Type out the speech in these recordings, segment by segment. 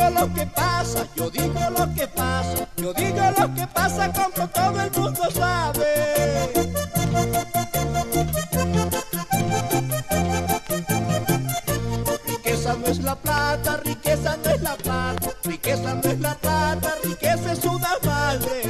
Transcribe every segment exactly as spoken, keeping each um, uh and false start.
digo lo que pasa, yo digo lo que pasa, yo digo lo que pasa como todo el mundo sabe. Riqueza no es la plata, riqueza no es la plata, riqueza no es la plata, riqueza es una madre.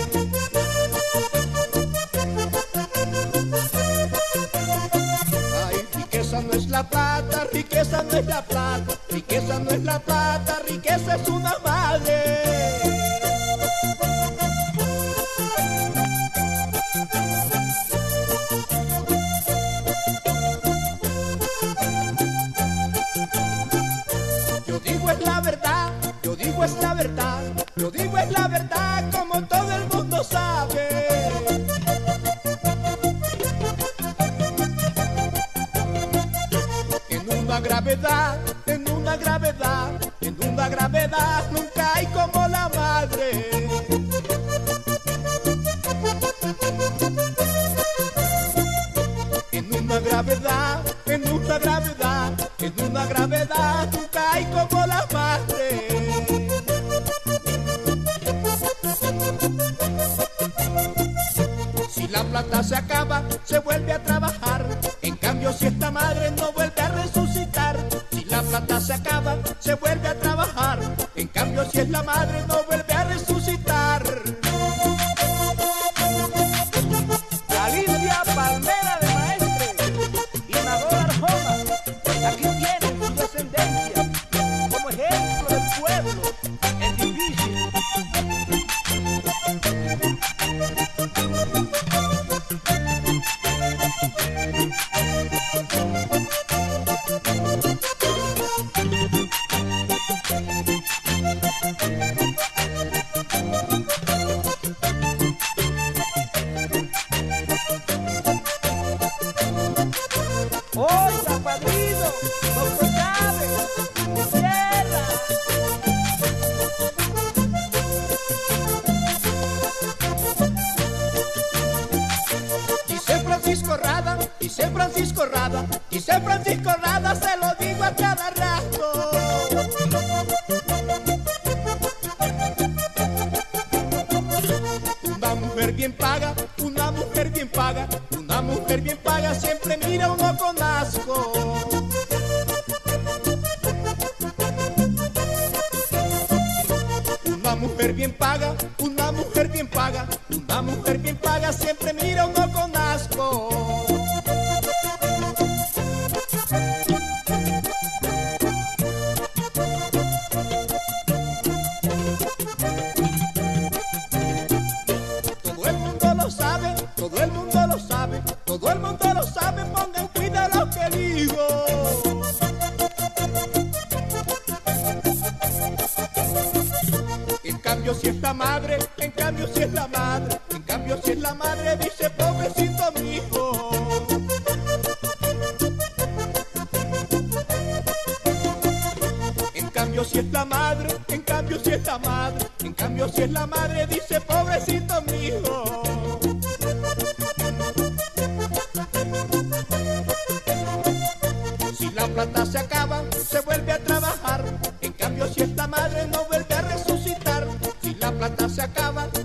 Ay, riqueza no es la plata, riqueza no es la plata, riqueza no es la plata, riqueza es una madre. Yo digo es la verdad, yo digo es la verdad, yo digo es la verdad como todo el mundo sabe. En una gravedad, en una gravedad, en una gravedad nunca hay como la madre. En una gravedad, en una gravedad, en una gravedad nunca hay como la madre. Si la plata se acaba, se vuelve a trabajar. En cambio, si esta madre no vuelve a resucitar. Si la plata se acaba, se vuelve a trabajar. En cambio, si es la madre, no vuelve a resucitar. Alicia Palmera de Maestre y Madonna Arjona, aquí tienen su descendencia como ejemplo del pueblo. Es difícil. Oiga, padrino, doctor Chávez, tierra. Dice Francisco Rada, dice Francisco Rada, dice Francisco Rada, se lo digo a cada rato. Una mujer bien paga, una mujer bien paga, una mujer bien paga siempre mira a uno con asco. Una mujer bien paga, una mujer bien paga, una mujer bien paga siempre mira a uno con asco. Todo el mundo lo sabe, todo el mundo lo sabe, todo el mundo lo sabe, pongan cuidado lo que digo. En cambio si es la madre, en cambio si es la madre, en cambio si es la madre dice pobrecito mi hijo. En cambio si es la madre, en cambio si es la madre, en cambio si es la madre dice pobrecito mi hijo. Si la plata se acaba, se vuelve a trabajar. En cambio si es la madre no vuelve a resucitar. Si la plata se acaba,